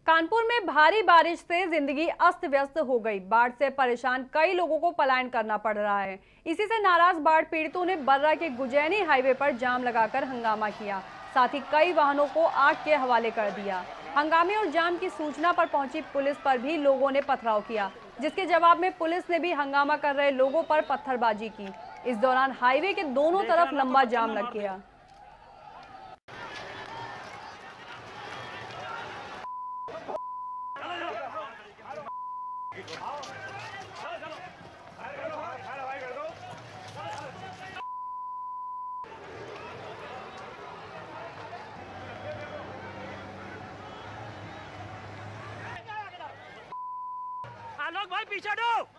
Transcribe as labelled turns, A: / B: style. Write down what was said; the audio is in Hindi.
A: कानपुर में भारी बारिश से जिंदगी अस्त व्यस्त हो गई। बाढ़ से परेशान कई लोगों को पलायन करना पड़ रहा है। इसी से नाराज बाढ़ पीड़ितों ने बर्रा के गुजैनी हाईवे पर जाम लगाकर हंगामा किया। साथ ही कई वाहनों को आग के हवाले कर दिया। हंगामे और जाम की सूचना पर पहुंची पुलिस पर भी लोगों ने पथराव किया, जिसके जवाब में पुलिस ने भी हंगामा कर रहे लोगों पर पत्थरबाजी की। इस दौरान हाईवे के दोनों तरफ लंबा जाम लग गया।
B: आलोक भाई पीछे हटो।